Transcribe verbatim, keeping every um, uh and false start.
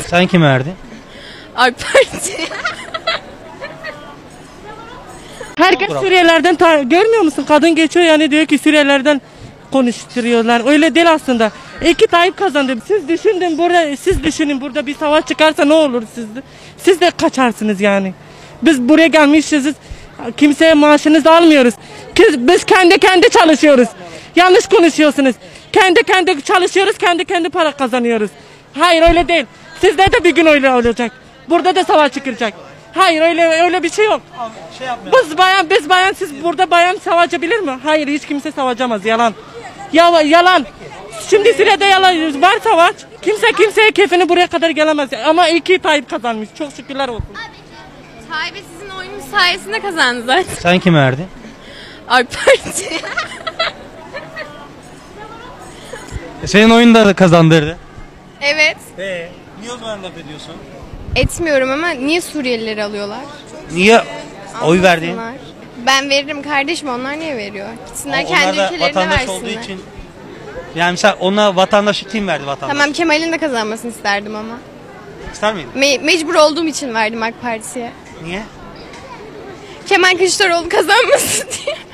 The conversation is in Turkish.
Sen kime verdin? AK Parti. Herkes Suriyelilerden ta- görmüyor musun? Kadın geçiyor yani diyor ki Suriyelilerden konuşturuyorlar. Öyle değil aslında. İki Tayyip kazandı. Siz düşünün burada, siz düşünün burada bir savaş çıkarsa ne olur siz de, siz de kaçarsınız yani. Biz buraya gelmişiz. Kimseye maaşınızı almıyoruz. Biz kendi kendi çalışıyoruz. Yanlış konuşuyorsunuz. Kendi kendi çalışıyoruz, kendi kendi para kazanıyoruz. Hayır öyle değil. Sizde de bir gün öyle olacak. Burada da savaş çıkacak. Hayır öyle öyle bir şey yok. Şey Biz bayan biz bayan siz burada bayan savaşabilir mi? Hayır hiç kimse savaşamaz. Yalan. Ya, yalan. Şimdi Suriye'de yalan var savaş. Kimse kimseye keyfini buraya kadar gelemez. Ama iki Tayyip kazanmış. Çok şükürler olsun. Tayyip sizin oyunun sayesinde kazandı zaten. Sen kime verdin? AK Parti. Senin oyun da kazandırdı. Evet. Ee, niye o zaman laf ediyorsun? Etmiyorum ama niye Suriyelileri alıyorlar? Niye oy verdin? Anlasınlar. Ben veririm kardeşim, onlar niye veriyor? Gitsinler Onlar kendi da ülkelerine vatandaş versinler. olduğu için. Yani mesela ona vatandaşı kim verdi vatandaş? Tamam, Kemal'in de kazanmasını isterdim ama. İster miydin? Me- mecbur olduğum için verdim AK Parti'ye. Niye? Kemal Kılıçdaroğlu kazanmasın diye.